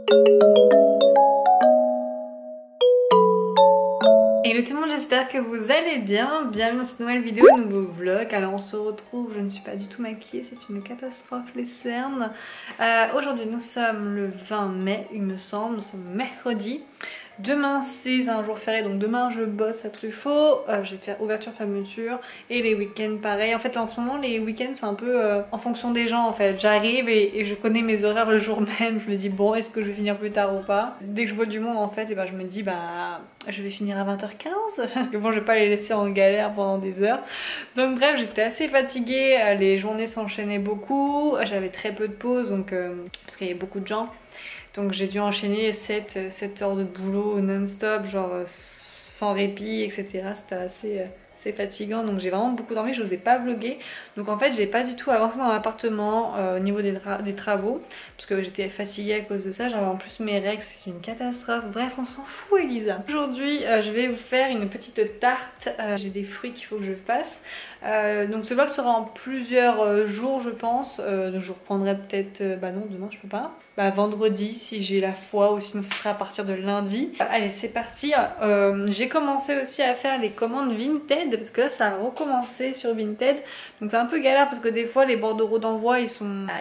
Hello tout le monde, j'espère que vous allez bien. Bienvenue dans cette nouvelle vidéo, nouveau vlog. Alors on se retrouve, je ne suis pas du tout maquillée, c'est une catastrophe les cernes. Aujourd'hui nous sommes le 20 mai il me semble, nous sommes mercredi. Demain c'est un jour férié, donc demain je bosse à Truffaut, je vais faire ouverture fermeture et les week-ends pareil. En fait là en ce moment les week-ends c'est un peu en fonction des gens en fait. J'arrive et je connais mes horaires le jour même, je me dis bon est-ce que je vais finir plus tard ou pas. Dès que je vois du monde en fait et ben, je me dis bah je vais finir à 20h15. Bon je vais pas les laisser en galère pendant des heures. Donc bref j'étais assez fatiguée, les journées s'enchaînaient beaucoup, j'avais très peu de pauses donc parce qu'il y avait beaucoup de gens. Donc j'ai dû enchaîner 7 heures de boulot non-stop, genre sans répit, etc. C'était assez fatigant, donc j'ai vraiment beaucoup dormi, je n'osais pas vlogger. Donc en fait j'ai pas du tout avancé dans l'appartement au niveau des travaux, parce que j'étais fatiguée à cause de ça, j'avais en plus mes règles, c'est une catastrophe. Bref on s'en fout Elisa. Aujourd'hui je vais vous faire une petite tarte, j'ai des fruits qu'il faut que je fasse. Donc ce vlog sera en plusieurs jours je pense, je reprendrai peut-être, bah non demain je peux pas, bah vendredi si j'ai la foi ou sinon ce sera à partir de lundi. Allez c'est parti, j'ai commencé aussi à faire les commandes Vinted parce que là ça a recommencé sur Vinted. Donc c'est un peu galère parce que des fois les bordereaux d'envoi ils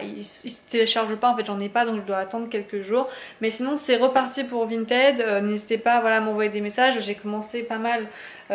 se téléchargent pas en fait, j'en ai pas donc je dois attendre quelques jours. Mais sinon c'est reparti pour Vinted, n'hésitez pas voilà, à m'envoyer des messages, j'ai commencé pas mal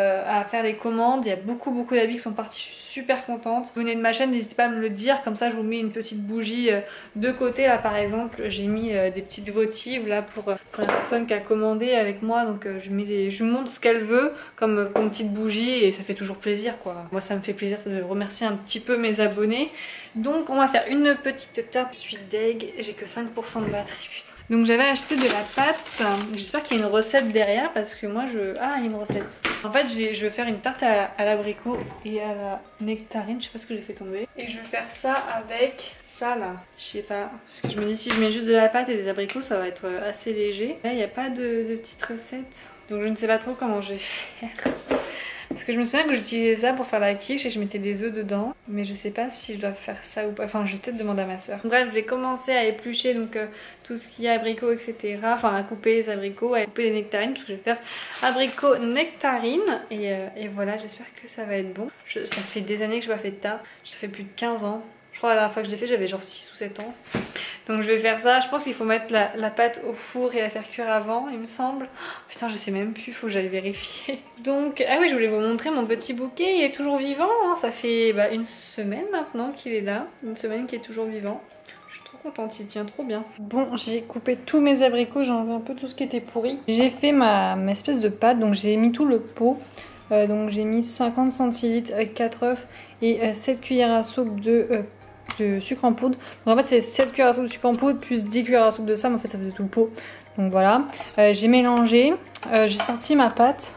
à faire des commandes, il y a beaucoup d'habits qui sont partis, je suis super contente. Vous venez de ma chaîne, n'hésitez pas à me le dire, comme ça je vous mets une petite bougie de côté. Là par exemple j'ai mis des petites votives là pour la personne qui a commandé avec moi, donc je lui montre ce qu'elle veut comme une petite bougie et ça fait toujours plaisir quoi. Moi ça me fait plaisir de remercier un petit peu mes abonnés. Donc on va faire une petite tarte, je suis deg, j'ai que 5% de batterie putain. Donc j'avais acheté de la pâte, j'espère qu'il y a une recette derrière parce que moi ah il y a une recette. En fait je vais faire une tarte à l'abricot et à la nectarine, je sais pas ce que j'ai fait tomber. Et je vais faire ça avec ça là, je sais pas, parce que je me dis si je mets juste de la pâte et des abricots ça va être assez léger. Là il n'y a pas de petite recette, donc je ne sais pas trop comment je vais faire. Parce que je me souviens que j'utilisais ça pour faire la quiche et je mettais des œufs dedans. Mais je sais pas si je dois faire ça ou pas. Enfin je vais peut-être demander à ma soeur. Bref je vais commencer à éplucher donc tout ce qui est abricots etc. Enfin à couper les abricots, à couper les nectarines. Parce que je vais faire abricots nectarines. Et voilà j'espère que ça va être bon. Ça fait des années que je n'ai pas fait de tarte. Ça fait plus de 15 ans. Je crois que la dernière fois que je l'ai fait j'avais genre 6 ou 7 ans. Donc je vais faire ça, je pense qu'il faut mettre la pâte au four et la faire cuire avant il me semble. Oh, putain je sais même plus, il faut que j'aille vérifier. Donc, ah oui je voulais vous montrer mon petit bouquet, il est toujours vivant, hein. Ça fait une semaine maintenant qu'il est là, une semaine qu'il est toujours vivant. Je suis trop contente, il tient trop bien. Bon j'ai coupé tous mes abricots, j'ai enlevé un peu tout ce qui était pourri. J'ai fait ma espèce de pâte, donc j'ai mis tout le pot. Donc j'ai mis 50 centilitres avec 4 œufs et 7 cuillères à soupe de sucre en poudre. Donc en fait c'est 7 cuillères à soupe de sucre en poudre plus 10 cuillères à soupe de ça, mais en fait ça faisait tout le pot. Donc voilà, j'ai mélangé, j'ai sorti ma pâte,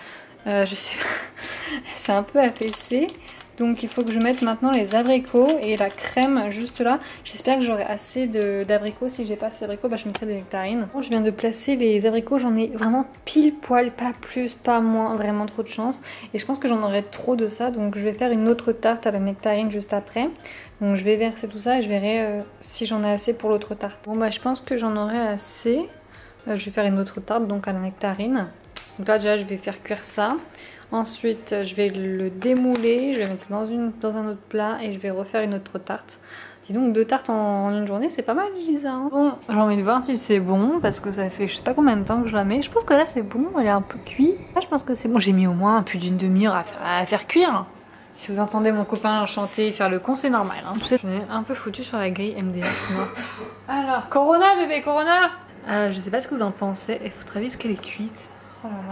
je sais pas, c'est un peu affaissé. Donc il faut que je mette maintenant les abricots et la crème juste là. J'espère que j'aurai assez d'abricots. Si j'ai pas assez d'abricots, bah, je mettrai des nectarines. Bon, je viens de placer les abricots, j'en ai vraiment pile poil, pas plus, pas moins, vraiment trop de chance. Et je pense que j'en aurai trop de ça, donc je vais faire une autre tarte à la nectarine juste après. Donc je vais verser tout ça et je verrai si j'en ai assez pour l'autre tarte. Bon bah je pense que j'en aurai assez. Je vais faire une autre tarte donc à la nectarine. Donc là déjà je vais faire cuire ça. Ensuite je vais le démouler, je vais mettre ça dans un autre plat et je vais refaire une autre tarte. Dis donc 2 tartes en une journée c'est pas mal Lisa hein. Bon j'ai envie de voir si c'est bon parce que ça fait je sais pas combien de temps que je la mets. Je pense que là c'est bon, elle est un peu cuite. Là je pense que c'est bon, j'ai mis au moins plus d'une demi-heure à faire cuire. Si vous entendez mon copain chanter et faire le con, c'est normal. Hein. Je l'ai un peu foutu sur la grille MDF. Moi. Alors, Corona bébé, Corona je sais pas ce que vous en pensez. Et votre avis, est-ce qu'elle est cuite? Oh là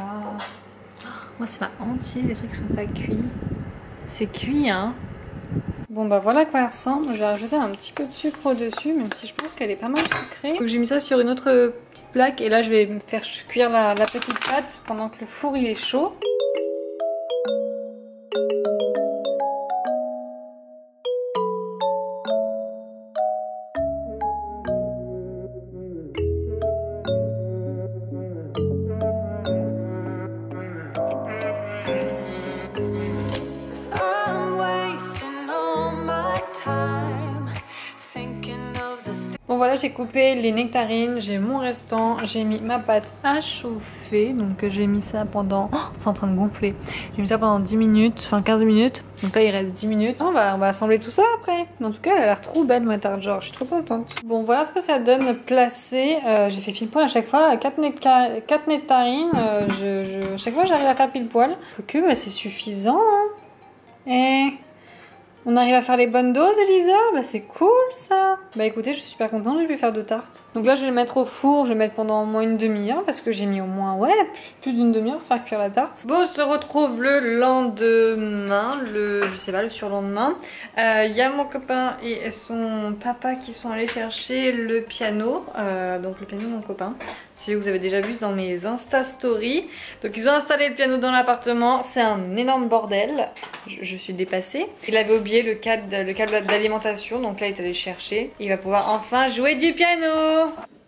là. Moi, c'est ma hantise, les trucs qui sont pas cuits. C'est cuit, hein. Bon bah voilà à quoi elle ressemble. Je vais rajouter un petit peu de sucre au-dessus, même si je pense qu'elle est pas mal sucrée. Donc j'ai mis ça sur une autre petite plaque et là je vais me faire cuire la petite pâte pendant que le four il est chaud. Bon voilà voilà, j'ai coupé les nectarines, j'ai mon restant, j'ai mis ma pâte à chauffer. Donc j'ai mis ça pendant... Oh, c'est en train de gonfler. J'ai mis ça pendant 10 minutes, enfin 15 minutes. Donc là il reste 10 minutes. On va assembler tout ça après. En tout cas elle a l'air trop belle ma tarte, genre je suis trop contente. Bon voilà ce que ça donne placé. J'ai fait pile poil à chaque fois. 4 nectarines, chaque fois j'arrive à faire pile poil. Que bah, c'est suffisant. Hein. Et... on arrive à faire les bonnes doses, Elisa? Bah c'est cool ça. Bah écoutez, je suis super contente, j'ai pu faire 2 tartes. Donc là je vais le mettre au four, je vais le mettre pendant au moins une demi-heure parce que j'ai mis au moins, ouais, plus d'une demi-heure pour faire cuire la tarte. Bon, on se retrouve le lendemain, je sais pas, le surlendemain. Il y a mon copain et son papa qui sont allés chercher le piano, donc le piano de mon copain. Que vous avez déjà vu dans mes Insta Stories. Donc ils ont installé le piano dans l'appartement. C'est un énorme bordel. Je suis dépassée. Il avait oublié le câble d'alimentation. Donc là il est allé chercher. Il va pouvoir enfin jouer du piano.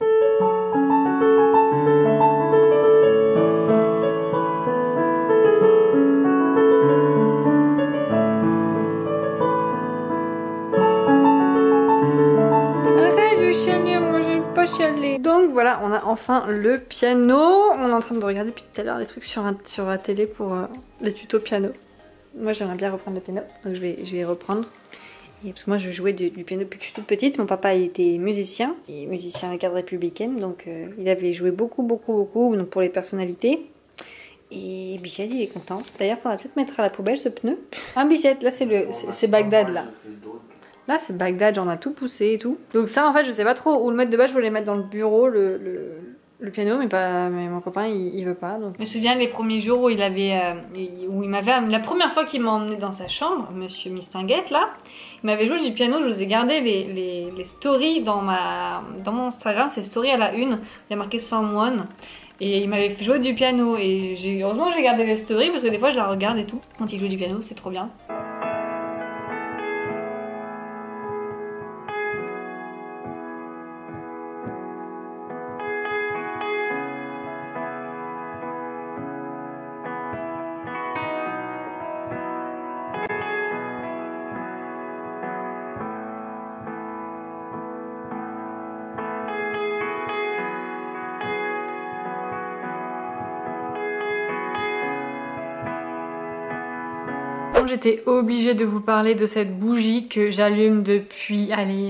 Donc voilà, on a enfin le piano. On est en train de regarder depuis tout à l'heure des trucs sur la télé pour les tutos piano. Moi j'aimerais bien reprendre le piano, donc je vais reprendre. Et parce que moi je jouais du piano depuis que je suis toute petite. Mon papa il était musicien, et musicien à la garde républicaine, donc il avait joué beaucoup donc pour les personnalités. Et Bichette il est content. D'ailleurs il faudrait peut-être mettre à la poubelle ce pneu. Ah Bichette, là c'est Bagdad là. Là c'est Bagdad, j'en ai tout poussé et tout. Donc ça en fait je sais pas trop où le mettre de base, je voulais mettre dans le bureau le piano mais mon copain il veut pas. Donc. Je me souviens les premiers jours où il m'avait la première fois qu'il m'a emmené dans sa chambre, monsieur Mistinguette là, il m'avait joué du piano, je vous ai gardé les stories dans mon Instagram, c'est story à la une, il y a marqué Someone. Et il m'avait joué du piano et heureusement j'ai gardé les stories parce que des fois je la regarde et tout. Quand il joue du piano c'est trop bien. J'étais obligée de vous parler de cette bougie que j'allume depuis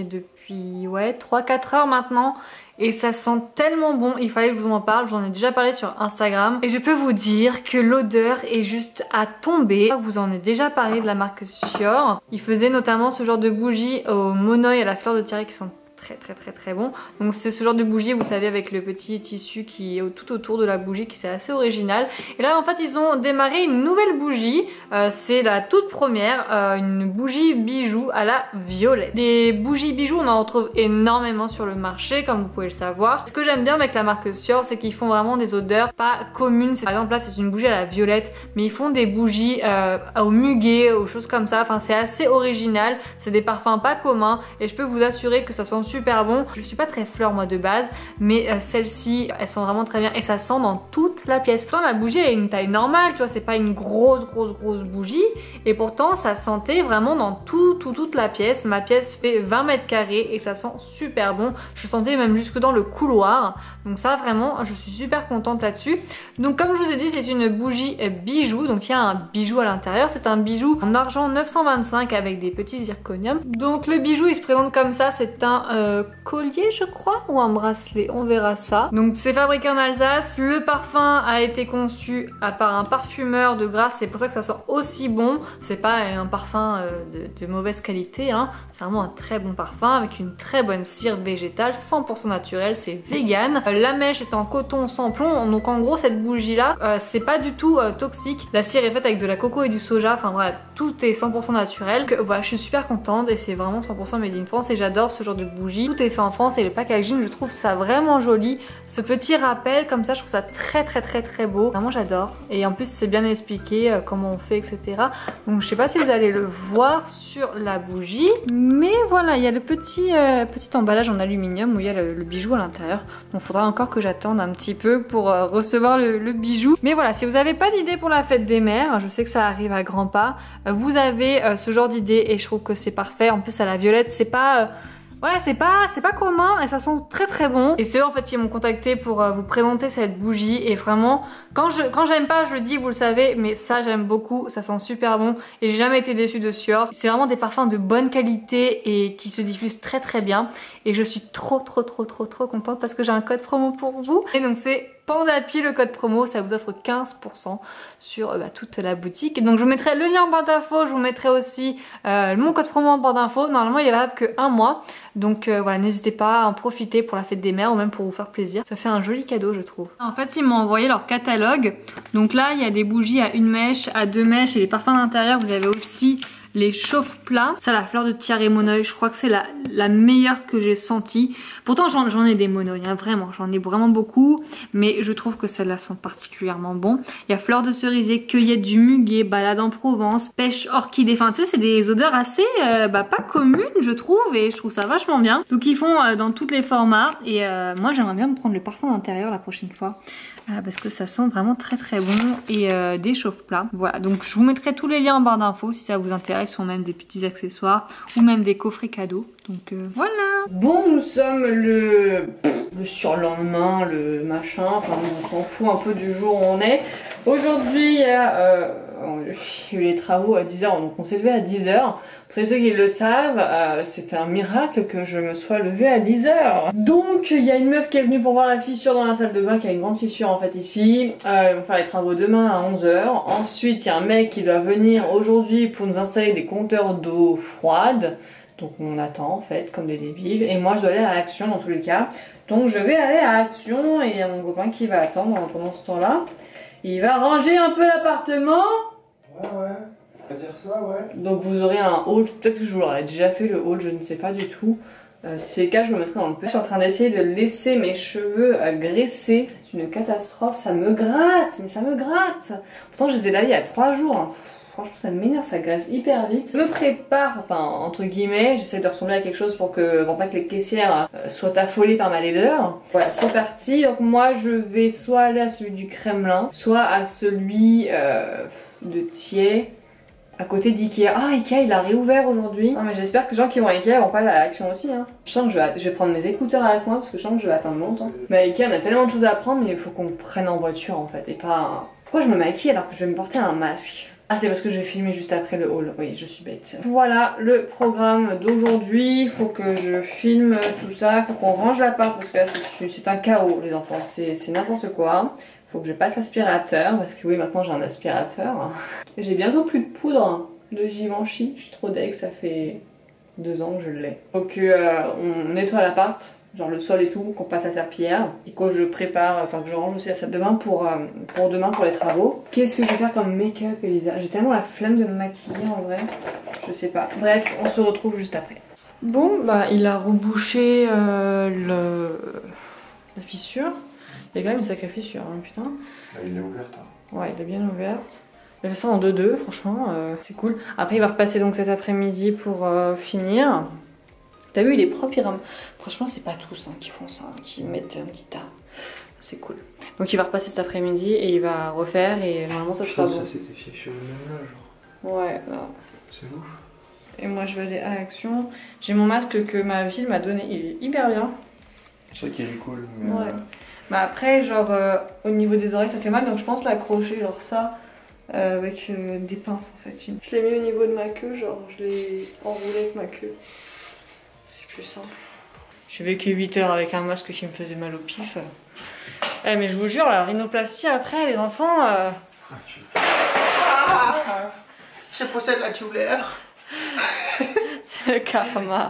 ouais 3-4 heures maintenant et ça sent tellement bon, il fallait que je vous en parle, j'en ai déjà parlé sur Instagram et je peux vous dire que l'odeur est juste à tomber. Je vous en ai déjà parlé de la marque Sior, ils faisaient notamment ce genre de bougie au monoeil à la fleur de tiare qui sont très bon. Donc c'est ce genre de bougie, vous savez, avec le petit tissu qui est tout autour de la bougie, qui c'est assez original. Et là en fait ils ont démarré une nouvelle bougie, c'est la toute première, une bougie bijou à la violette. Les bougies bijoux on en retrouve énormément sur le marché comme vous pouvez le savoir. Ce que j'aime bien avec la marque Sior, c'est qu'ils font vraiment des odeurs pas communes. Par exemple là c'est une bougie à la violette, mais ils font des bougies au muguet, aux choses comme ça. Enfin c'est assez original, c'est des parfums pas communs et je peux vous assurer que ça sent super bon. Je suis pas très fleur moi de base, mais celles-ci elles sont vraiment très bien et ça sent dans toute la pièce. Pourtant la bougie elle a une taille normale, tu vois, c'est pas une grosse bougie et pourtant ça sentait vraiment dans toute la pièce. Ma pièce fait 20 mètres carrés et ça sent super bon. Je sentais même jusque dans le couloir. Donc ça vraiment je suis super contente là-dessus. Donc comme je vous ai dit c'est une bougie bijou, donc il y a un bijou à l'intérieur. C'est un bijou en argent 925 avec des petits zirconium. Donc le bijou il se présente comme ça, c'est un collier je crois ou un bracelet, on verra ça. Donc c'est fabriqué en Alsace, le parfum a été conçu par un parfumeur de Grasse, c'est pour ça que ça sent aussi bon. C'est pas un parfum de mauvaise qualité hein. C'est vraiment un très bon parfum avec une très bonne cire végétale 100% naturelle, c'est vegan. La mèche est en coton sans plomb, donc en gros cette bougie là c'est pas du tout toxique. La cire est faite avec de la coco et du soja, enfin voilà tout est 100% naturel. Donc, voilà je suis super contente et c'est vraiment 100% made in France et j'adore ce genre de bougie. Tout est fait en France et le packaging je trouve ça vraiment joli. Ce petit rappel comme ça je trouve ça très beau. Vraiment j'adore et en plus c'est bien expliqué comment on fait etc. Donc je sais pas si vous allez le voir sur la bougie, mais voilà il y a le petit emballage en aluminium où il y a le bijou à l'intérieur. Donc il faudra encore que j'attende un petit peu pour recevoir le bijou. Mais voilà, si vous n'avez pas d'idée pour la fête des mères, je sais que ça arrive à grands pas, vous avez ce genre d'idée et je trouve que c'est parfait. En plus à la violette c'est pas Voilà, c'est pas commun et ça sent très très bon. Et c'est eux en fait qui m'ont contacté pour vous présenter cette bougie. Et vraiment, quand j'aime pas, je le dis, vous le savez, mais ça j'aime beaucoup, ça sent super bon et j'ai jamais été déçue de Sior. C'est vraiment des parfums de bonne qualité et qui se diffusent très très bien. Et je suis trop contente parce que j'ai un code promo pour vous. Et donc c'est Pandapi le code promo, ça vous offre 15% sur toute la boutique. Donc je vous mettrai le lien en barre d'infos, je vous mettrai aussi mon code promo en barre d'infos. Normalement il est valable que 1 mois. Donc voilà, n'hésitez pas à en profiter pour la fête des mères ou même pour vous faire plaisir. Ça fait un joli cadeau je trouve. En fait ils m'ont envoyé leur catalogue. Donc là il y a des bougies à 1 mèche, à 2 mèches et les parfums d'intérieur. Vous avez aussi les chauffe-plats. Ça, la fleur de Thierry Moneuil, je crois que c'est la meilleure que j'ai sentie. Pourtant j'en ai des Moneuil, hein, vraiment, j'en ai vraiment beaucoup. Mais je trouve que celle-là sent particulièrement bon. Il y a fleur de cerisier, cueillette du muguet, balade en Provence, pêche orchidée. Enfin tu sais, c'est des odeurs assez pas communes je trouve. Et je trouve ça vachement bien. Donc ils font dans tous les formats. Et moi j'aimerais bien me prendre le parfum d'intérieur la prochaine fois. Parce que ça sent vraiment très très bon. Et des chauffe-plats. Voilà, donc je vous mettrai tous les liens en barre d'infos si ça vous intéresse. Ou même des petits accessoires. Ou même des coffrets cadeaux. Donc voilà. Bon, nous sommes le surlendemain, le machin. Enfin, on s'en fout un peu du jour où on est. Aujourd'hui, il y a eu les travaux à 10h. Donc on s'est levé à 10h. Pour ceux qui le savent, c'est un miracle que je me sois levée à 10h. Donc il y a une meuf qui est venue pour voir la fissure dans la salle de bain, qui a une grande fissure en fait ici. Ils vont faire les travaux demain à 11h. Ensuite il y a un mec qui doit venir aujourd'hui pour nous installer des compteurs d'eau froide. Donc on attend en fait comme des débiles. Et moi je dois aller à Action dans tous les cas. Donc je vais aller à Action et il y a mon copain qui va attendre pendant ce temps là. Il va ranger un peu l'appartement. Ouais. On va dire ça, ouais. Donc vous aurez un haul, peut-être que je vous l'aurais déjà fait le haul, je ne sais pas du tout. Si c'est le cas, je vous le mettrai dans le page. Je suis en train d'essayer de laisser mes cheveux graisser. C'est une catastrophe, ça me gratte, mais ça me gratte. Pourtant je les ai lavés il y a 3 jours. Hein. Franchement ça m'énerve, ça graisse hyper vite. Je me prépare, enfin entre guillemets, j'essaie de ressembler à quelque chose pour pas que les caissières soient affolées par ma laideur. Voilà, c'est parti. Donc moi je vais soit aller à celui du Kremlin, soit à celui de Thiers. À côté d'Ikea. Ah, Ikea il a réouvert aujourd'hui. Non mais j'espère que les gens qui vont à Ikea vont pas aller à Action aussi. Hein. Je sens que je vais prendre mes écouteurs avec moi parce que je sens que je vais attendre longtemps. Mais à Ikea on a tellement de choses à apprendre, mais il faut qu'on prenne en voiture en fait. Et pas... Pourquoi je me maquille alors que je vais me porter un masque? Ah c'est parce que je vais filmer juste après le haul. Oui je suis bête. Voilà le programme d'aujourd'hui. Il faut que je filme tout ça. Il faut qu'on range l'appart parce que là c'est un chaos les enfants. C'est n'importe quoi. Faut que je passe l'aspirateur parce que oui maintenant j'ai un aspirateur. J'ai bientôt plus de poudre de Givenchy, je suis trop deg, ça fait 2 ans que je l'ai. Donc on nettoie l'appart, genre le sol et tout, qu'on passe la serpillière. Et que je prépare, enfin que je range aussi la salle de bain pour demain pour les travaux. Qu'est-ce que je vais faire comme make-up Elisa? J'ai tellement la flemme de me maquiller en vrai, je sais pas. Bref, on se retrouve juste après. Bon bah il a rebouché la fissure. Il y a quand même une sacrée fissure, hein, putain. Il est ouvert. Hein. Ouais, il est bien ouverte. Il a fait ça en 2-2, franchement, c'est cool. Après, il va repasser donc cet après-midi pour finir. T'as vu, il est propre, il rame. Franchement, c'est pas tous qui font ça, qui mettent un petit tas. C'est cool. Donc, il va repasser cet après-midi et il va refaire et normalement, ça sera bon. Ça s'était fait sur le même là, genre. Ouais, là. C'est ouf. Et moi, je vais aller à Action. J'ai mon masque que ma ville m'a donné, il est hyper bien. C'est vrai qu'il est cool, mais. Ouais. Bah après genre au niveau des oreilles ça fait mal donc je pense l'accrocher genre ça avec des pinces en fait. Je l'ai mis au niveau de ma queue, genre je l'ai enroulé avec ma queue. C'est plus simple. J'ai vécu 8 heures avec un masque qui me faisait mal au pif. Mais je vous jure la rhinoplastie après les enfants... Je possède la douleur. C'est le karma.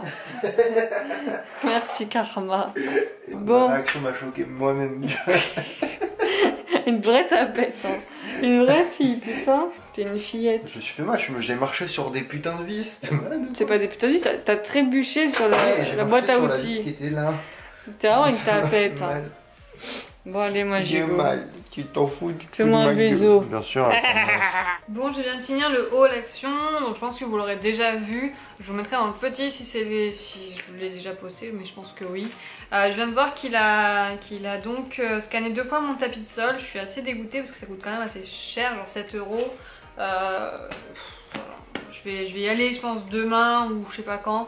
Merci karma. Bon. La réaction m'a choqué moi-même. Une vraie tapette, hein. Une vraie fille, putain. T'es une fillette. Je me suis fait mal, j'ai marché sur des putains de vis. C'est pas des putains de vis, t'as trébuché sur la boîte à outils. La vis qui était là. T'es vraiment une tapette. Hein. Bon allez, moi j'y vais. Mal. Tu t'en fous, tu te fais-moi un bisou. Bien sûr. Bon, je viens de finir le haul Action, donc je pense que vous l'aurez déjà vu. Je vous mettrai dans le petit si je l'ai déjà posté, mais je pense que oui. Je viens de voir qu'il a donc scanné 2 fois mon tapis de sol. Je suis assez dégoûtée parce que ça coûte quand même assez cher, genre 7 €. Voilà. Je vais y aller, je pense, demain ou je sais pas quand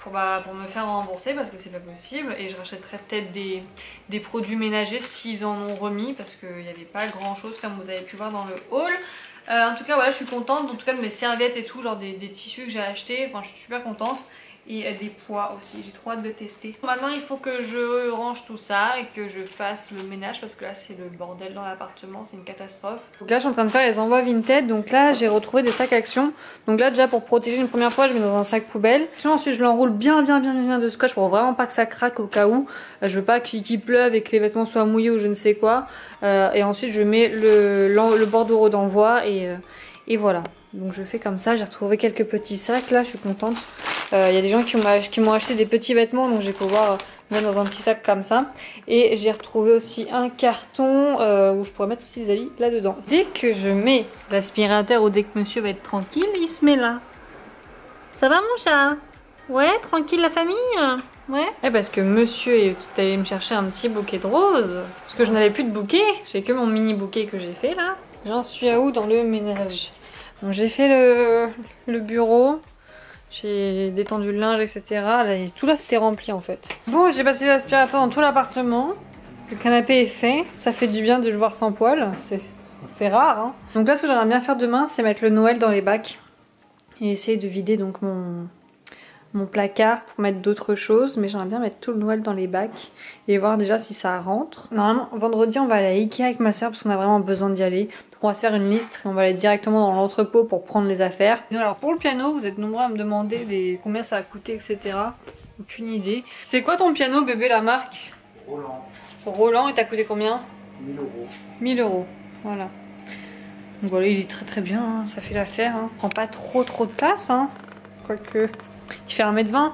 pour me faire rembourser parce que c'est pas possible. Et je rachèterai peut-être des produits ménagers s'ils en ont remis parce qu'il n'y avait pas grand chose comme vous avez pu voir dans le haul. En tout cas voilà, je suis contente en tout cas de mes serviettes et tout, genre des tissus que j'ai achetés, enfin je suis super contente. Et des pois aussi, j'ai trop hâte de tester. Maintenant il faut que je range tout ça et que je fasse le ménage parce que là c'est le bordel dans l'appartement, c'est une catastrophe. Donc là je suis en train de faire les envois Vinted, donc là j'ai retrouvé des sacs Action. Donc là déjà pour protéger une première fois je mets dans un sac poubelle. Sinon ensuite je l'enroule bien de scotch pour vraiment pas que ça craque au cas où. Je veux pas qu'il pleuve et que les vêtements soient mouillés ou je ne sais quoi. Et ensuite je mets le bordereau d'envoi et voilà. Donc je fais comme ça, j'ai retrouvé quelques petits sacs là, je suis contente. Il y a des gens qui m'ont acheté des petits vêtements, donc je vais pouvoir mettre dans un petit sac comme ça. Et j'ai retrouvé aussi un carton où je pourrais mettre aussi des habits là-dedans. Dès que je mets l'aspirateur ou dès que monsieur va être tranquille, il se met là. Ça va mon chat? Ouais, tranquille la famille? Ouais. Et parce que monsieur est tout allé me chercher un petit bouquet de roses. Parce que je n'avais plus de bouquet, j'ai que mon mini bouquet que j'ai fait là. J'en suis à où dans le ménage? Donc j'ai fait le bureau. J'ai détendu le linge, etc. Là, tout là, c'était rempli en fait. Bon, j'ai passé l'aspirateur dans tout l'appartement. Le canapé est fait. Ça fait du bien de le voir sans poil. C'est rare. Hein. Donc là, ce que j'aimerais bien faire demain, c'est mettre le Noël dans les bacs. Et essayer de vider donc mon placard pour mettre d'autres choses. Mais j'aimerais bien mettre tout le Noël dans les bacs. Et voir déjà si ça rentre. Normalement, vendredi, on va aller à Ikea avec ma soeur parce qu'on a vraiment besoin d'y aller. On va se faire une liste et on va aller directement dans l'entrepôt pour prendre les affaires. Alors pour le piano, vous êtes nombreux à me demander combien ça a coûté, etc. Aucune idée. C'est quoi ton piano bébé, la marque? Roland. Roland, et t'as coûté combien? 1000 euros. 1000 euros, voilà. Donc voilà, il est très bien, hein. Ça fait l'affaire. Hein. Prend pas trop de place. Hein. Quoique, il fait 1m20.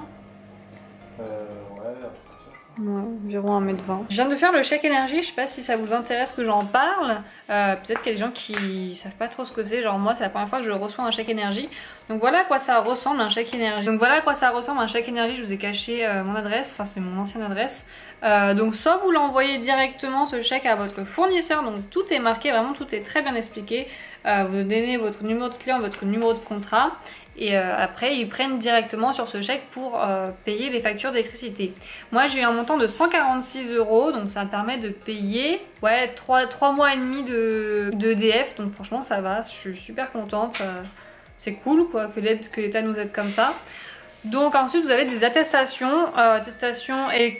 Ouais, environ 1m20. Je viens de faire le chèque énergie, je sais pas si ça vous intéresse que j'en parle. Peut-être qu'il y a des gens qui savent pas trop ce que c'est, genre moi c'est la première fois que je reçois un chèque énergie. Donc voilà à quoi ça ressemble un chèque énergie. Je vous ai caché mon adresse, enfin c'est mon ancienne adresse. Donc soit vous l'envoyez directement ce chèque à votre fournisseur, donc tout est marqué, vraiment tout est très bien expliqué. Vous donnez votre numéro de client, votre numéro de contrat. Et après ils prennent directement sur ce chèque pour payer les factures d'électricité. Moi j'ai eu un montant de 146 euros, donc ça me permet de payer 3 mois et demi de EDF, donc franchement ça va, je suis super contente. C'est cool quoi que l'État nous aide comme ça. Donc ensuite vous avez des attestations, et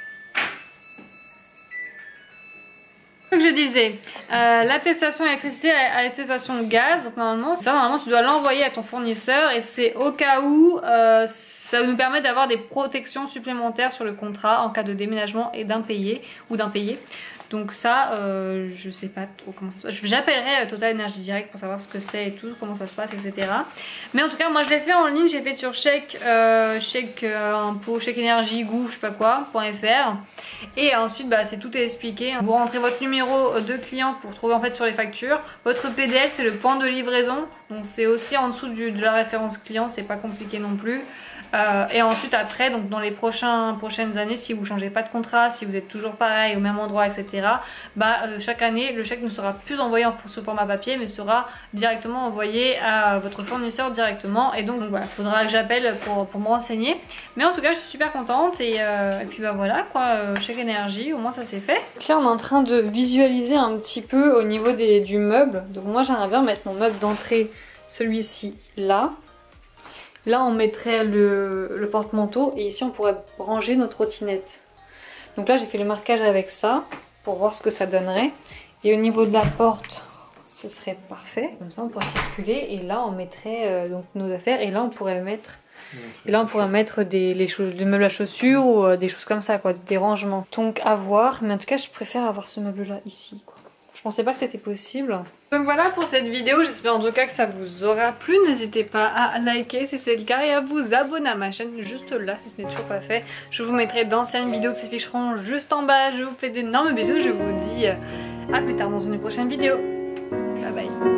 que je disais, l'attestation électricité, l'attestation gaz, donc normalement tu dois l'envoyer à ton fournisseur et c'est au cas où ça nous permet d'avoir des protections supplémentaires sur le contrat en cas de déménagement et d'impayé ou d'impayé. Donc ça, je sais pas trop comment ça se passe. J'appellerai Total Énergie Direct pour savoir ce que c'est et tout, comment ça se passe, etc. Mais en tout cas, moi je l'ai fait en ligne, j'ai fait sur chèque impôt, chèque énergie, gouv, je sais pas quoi, .fr. Et ensuite, c'est tout est expliqué. Vous rentrez votre numéro de client pour trouver en fait sur les factures. Votre PDL, c'est le point de livraison. Donc c'est aussi en dessous de la référence client, c'est pas compliqué non plus. Et ensuite après, donc dans les prochaines années, si vous changez pas de contrat, si vous êtes toujours pareil au même endroit, etc. Chaque année le chèque ne sera plus envoyé sous format papier mais sera directement envoyé à votre fournisseur directement. Et donc voilà, il faudra que j'appelle pour me renseigner. Mais en tout cas je suis super contente et puis voilà quoi, chèque énergie, au moins ça c'est fait. Là on est en train de visualiser un petit peu au niveau du meuble. Donc moi j'aimerais bien mettre mon meuble d'entrée, celui-ci là. Là on mettrait le porte-manteau et ici on pourrait ranger notre trottinette. Donc là j'ai fait le marquage avec ça pour voir ce que ça donnerait. Et au niveau de la porte, ce serait parfait. Comme ça on pourrait circuler et là on mettrait donc nos affaires et là on pourrait mettre des meubles à chaussures ou des choses comme ça quoi, des rangements. Donc à voir, mais en tout cas je préfère avoir ce meuble là ici quoi. Je pensais pas que c'était possible. Donc voilà pour cette vidéo, j'espère en tout cas que ça vous aura plu. N'hésitez pas à liker si c'est le cas et à vous abonner à ma chaîne juste là si ce n'est toujours pas fait. Je vous mettrai d'anciennes vidéos qui s'afficheront juste en bas. Je vous fais d'énormes bisous, je vous dis à plus tard dans une prochaine vidéo. Bye bye.